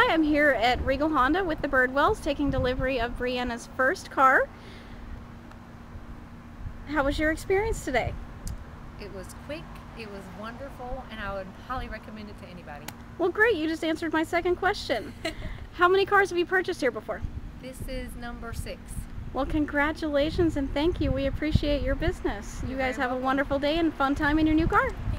Hi, I'm here at Regal Honda with the Birdwells taking delivery of Brianna's first car. How was your experience today? It was quick, it was wonderful, and I would highly recommend it to anybody. Well, great, you just answered my second question. How many cars have you purchased here before? This is number 6. Well, congratulations and thank you. We appreciate your business. You guys have a wonderful day and fun time in your new car.